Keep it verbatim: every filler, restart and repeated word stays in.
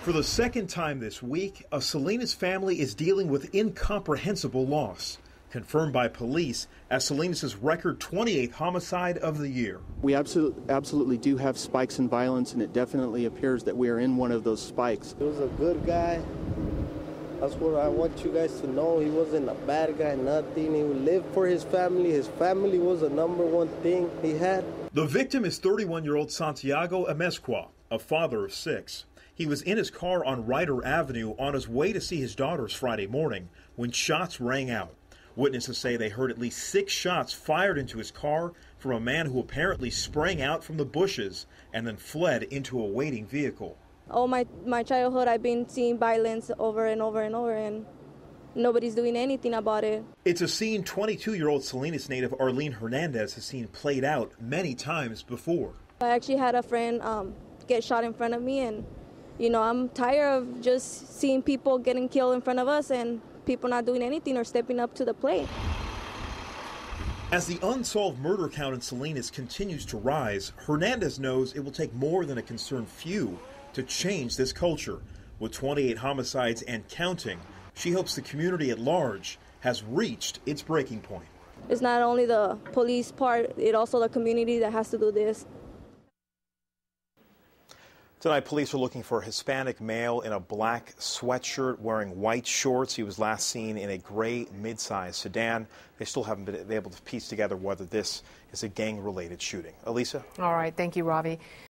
For the second time this week, a Salinas family is dealing with incomprehensible loss, confirmed by police as Salinas' record twenty-eighth homicide of the year. We absolutely, absolutely do have spikes in violence, and it definitely appears that we are in one of those spikes. He was a good guy. That's what I want you guys to know. He wasn't a bad guy, nothing. He lived for his family. His family was the number one thing he had. The victim is thirty-one-year-old Santiago Amezcua, a father of six. He was in his car on Ryder Avenue on his way to see his daughters Friday morning when shots rang out. Witnesses say they heard at least six shots fired into his car from a man who apparently sprang out from the bushes and then fled into a waiting vehicle. All my, my childhood, I've been seeing violence over and over and over, and nobody's doing anything about it. It's a scene twenty-two-year-old Salinas native Arlene Hernandez has seen played out many times before. I actually had a friend um, get shot in front of me, and you know, I'm tired of just seeing people getting killed in front of us and people not doing anything or stepping up to the plate. As the unsolved murder count in Salinas continues to rise, Hernandez knows it will take more than a concerned few to change this culture. With twenty-eight homicides and counting, she hopes the community at large has reached its breaking point. It's not only the police part, it's also the community that has to do this. Tonight, police are looking for a Hispanic male in a black sweatshirt wearing white shorts. He was last seen in a gray mid-size sedan. They still haven't been able to piece together whether this is a gang-related shooting. Elisa? All right. Thank you, Ravi.